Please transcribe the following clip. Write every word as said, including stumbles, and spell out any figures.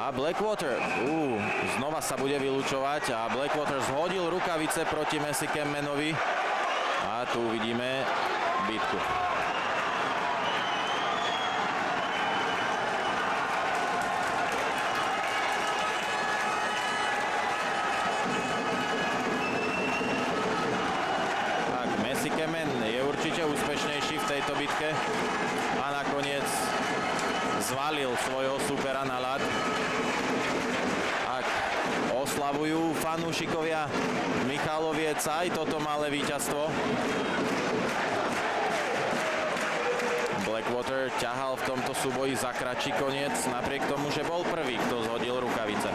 A Blackwater, uh, znova sa bude vylúčovať a Blackwater zhodil rukavice proti Messi Kemmanovi. A tu vidíme bitku. Tak, Messi Kemman je určite úspešnejší v tejto bitke a nakoniec zvalil svojho supera na ľad. Ak oslavujú fanúšikovia Michaloviec aj toto malé víťazstvo. Blackwater ťahal v tomto súboji za kratší koniec, napriek tomu, že bol prvý, kto zhodil rukavice.